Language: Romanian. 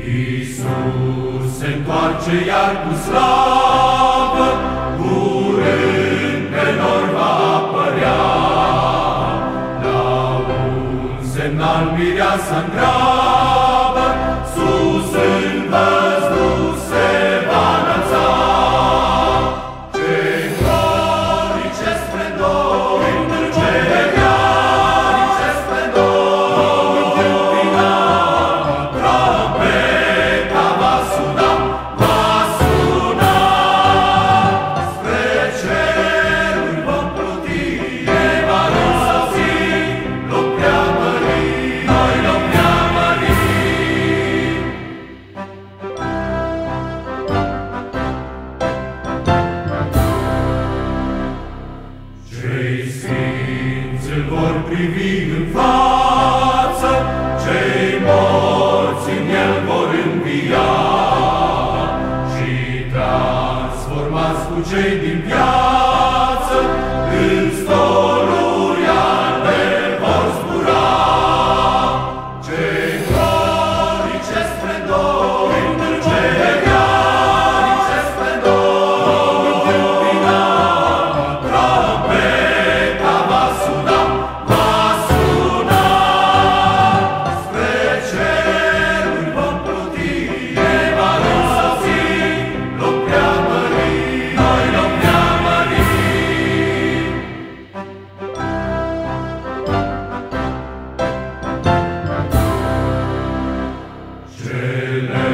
Iisus se întoarce iar cu slavă, curând pe nori va apărea. La un semnal mireasa întreabă, sus în văzduh se va înălța. Ce glorice splendor, ce glorice splendor, trompeta va suna, spre ceruri vom pluti, ne va însoți, loc preamărit, noi loc preamărit. Cei sfinți îl vor privi în față, cei morți în el vor învia și transformați cu cei din viață, în stoluri albe vor zbura. Ce glorice splendor, ce glorice splendor, trompeta va suna, spre ceruri vom pluti, ne va însoți, loc preamărit, noi loc preamărit. Cele